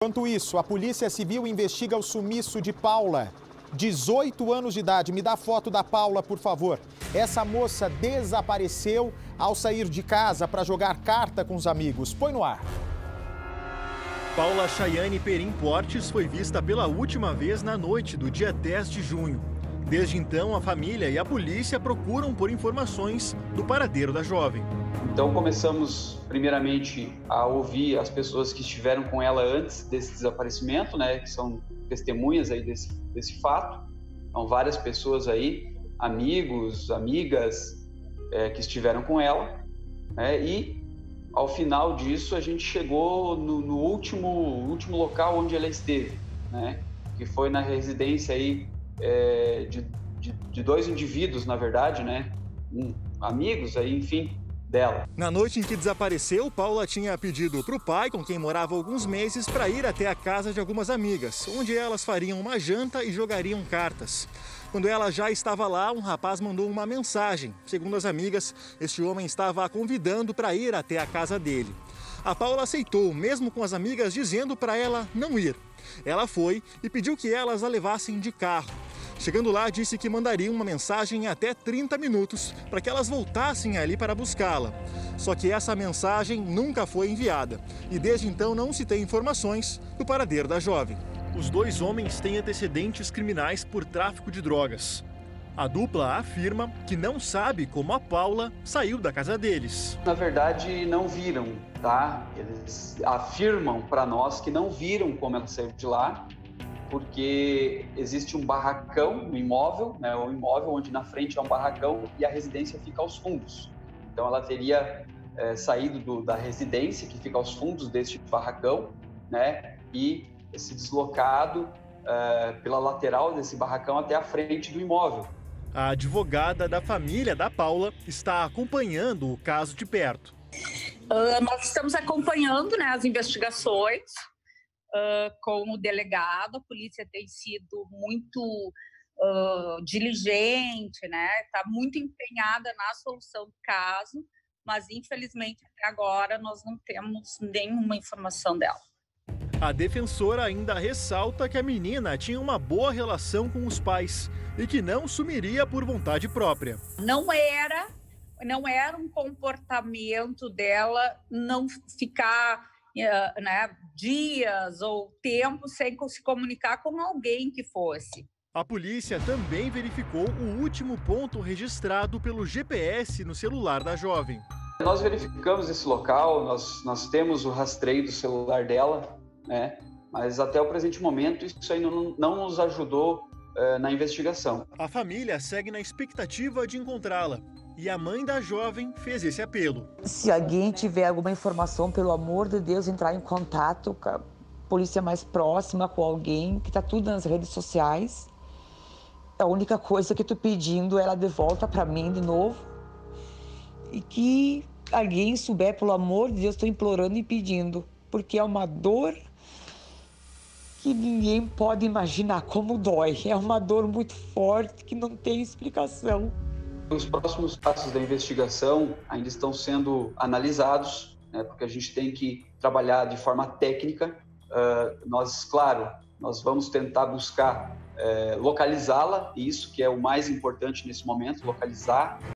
Enquanto isso, a Polícia Civil investiga o sumiço de Paula. 18 anos de idade. Me dá a foto da Paula, por favor. Essa moça desapareceu ao sair de casa para jogar carta com os amigos. Põe no ar. Paula Chayane Perim Portes foi vista pela última vez na noite do dia 10 de junho. Desde então, a família e a polícia procuram por informações do paradeiro da jovem. Então começamos primeiramente a ouvir as pessoas que estiveram com ela antes desse desaparecimento, né, que são testemunhas aí desse fato. Então várias pessoas aí, amigos, amigas, que estiveram com ela, né, e ao final disso a gente chegou no último local onde ela esteve, né, que foi na residência aí de dois indivíduos, na verdade, né, amigos aí, enfim, dela. Na noite em que desapareceu, Paula tinha pedido para o pai, com quem morava há alguns meses, para ir até a casa de algumas amigas, onde elas fariam uma janta e jogariam cartas. Quando ela já estava lá, um rapaz mandou uma mensagem. Segundo as amigas, este homem estava a convidando para ir até a casa dele. A Paula aceitou, mesmo com as amigas dizendo para ela não ir. Ela foi e pediu que elas a levassem de carro. Chegando lá, disse que mandaria uma mensagem em até 30 minutos para que elas voltassem ali para buscá-la. Só que essa mensagem nunca foi enviada e desde então não se tem informações do paradeiro da jovem. Os dois homens têm antecedentes criminais por tráfico de drogas. A dupla afirma que não sabe como a Paula saiu da casa deles. Na verdade, não viram, tá? Eles afirmam para nós que não viram como ela saiu de lá, porque existe um barracão no imóvel, né, um imóvel onde na frente é um barracão e a residência fica aos fundos. Então ela teria saído da residência, que fica aos fundos deste barracão, né, e se deslocado pela lateral desse barracão até a frente do imóvel. A advogada da família da Paula está acompanhando o caso de perto. Nós estamos acompanhando, né, as investigações. Com o delegado, a polícia tem sido muito diligente, né? Está muito empenhada na solução do caso, mas infelizmente até agora nós não temos nenhuma informação dela. A defensora ainda ressalta que a menina tinha uma boa relação com os pais e que não sumiria por vontade própria. Não era um comportamento dela não ficar dias ou tempo sem se comunicar com alguém que fosse. A polícia também verificou o último ponto registrado pelo GPS no celular da jovem. Nós verificamos esse local, nós temos o rastreio do celular dela, né? Mas até o presente momento isso aí não nos ajudou na investigação. A família segue na expectativa de encontrá-la. E a mãe da jovem fez esse apelo. Se alguém tiver alguma informação, pelo amor de Deus, entrar em contato com a polícia mais próxima, com alguém, que tá tudo nas redes sociais. A única coisa que eu tô pedindo é ela de volta para mim de novo. E que alguém souber, pelo amor de Deus, tô implorando e pedindo. Porque é uma dor que ninguém pode imaginar como dói. É uma dor muito forte que não tem explicação. Os próximos passos da investigação ainda estão sendo analisados, né, porque a gente tem que trabalhar de forma técnica. Nós vamos tentar buscar localizá-la, isso que é o mais importante nesse momento, localizar.